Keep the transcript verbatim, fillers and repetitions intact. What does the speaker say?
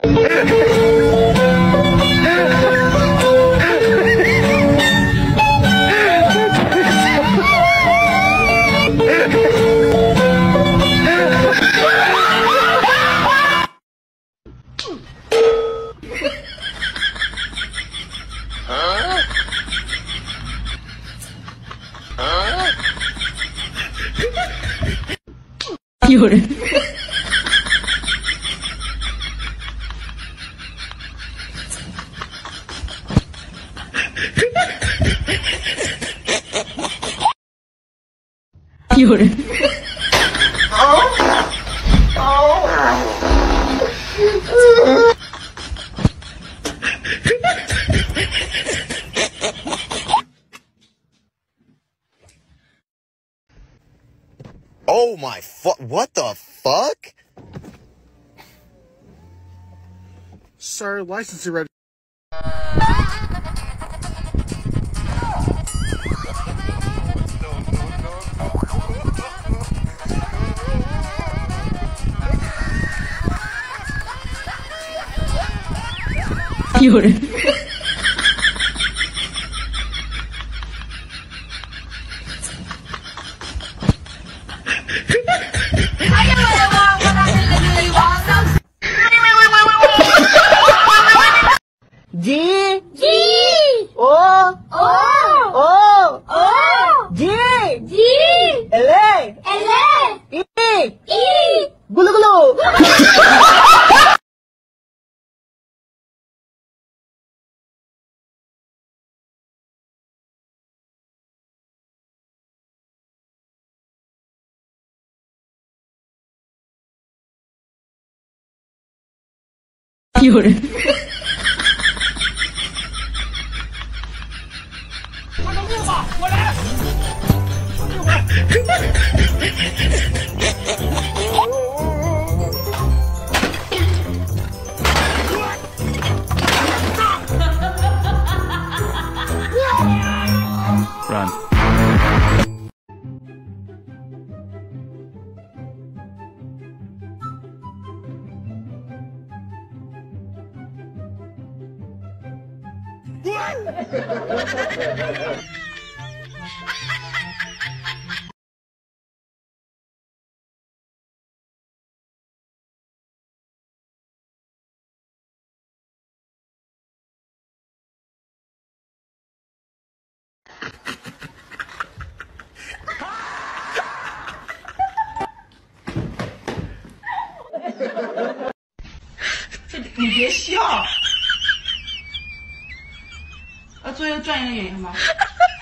有人。有人。 Oh my fu- what the fuck? Sir, license ready. 有人。 G G O O O O G G L L E E Gulu gulu. 有人。 我来！Run. 这你别笑，呃，做一个专业的演员吧。